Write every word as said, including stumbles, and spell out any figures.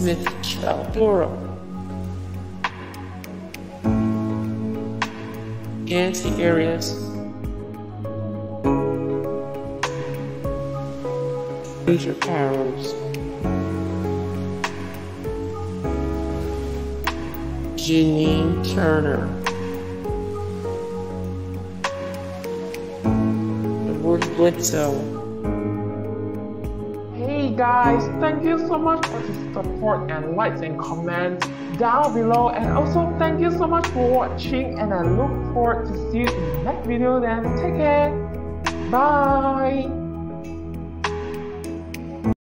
Smith Chaldora, Anti-Arias, Major Powers, Janine Turner, Edward Bledsoe. Hey guys, thank you so much for the support and likes and comments down below, and also thank you so much for watching, and I look forward to see you in the next video. Then take care, bye.